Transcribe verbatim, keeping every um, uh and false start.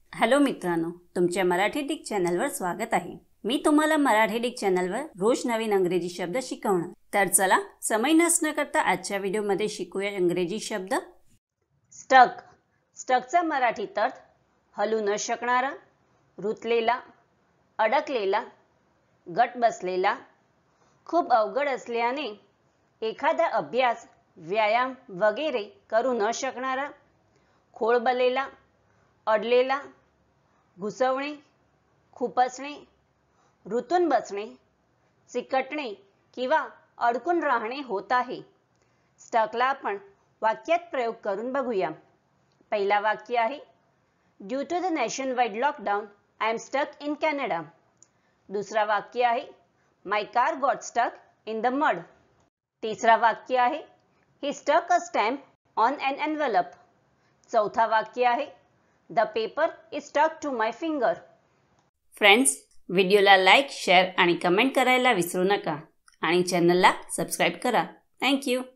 Hello मित्रांनो, तुमच्या Marathi Dick चॅनलवर स्वागत आहे। मी तुम्हाला मराठी डिक चॅनलवर रोज नवीन इंग्रजी शब्द शिकवणार। तर चला समय नष्ट न करता आजच्या व्हिडिओमध्ये शिकूया इंग्रजी शब्द। स्टक। स्टकचा मराठी अर्थ हलू न शकणारा, रुतलेला, अडकलेला, गट बसलेला, खूप अवघड असल्याने एखादा अभ्यास, व्यायाम वगैरे करू न शकणारा, खोळबलेला, अडलेला, घुसवणे, खुपसणे, रुतून बसणे, चिकटणे किंवा अडकून राहणे होत आहे। स्टकला आपण वाक्यात प्रयोग करून बघूया। पहिला वाक्य आहे, due to the nationwide lockdown I am stuck in Canada. दुसरा वाक्य आहे, my car got stuck in the mud. तिसरा वाक्य आहे, he stuck a stamp on an envelope. चौथा वाक्य आहे, the paper is stuck to my finger. Friends, व्हिडिओला लाईक, शेअर आणि कमेंट करायला विसरू नका आणि चॅनलला सबस्क्राईब करा। Thank you.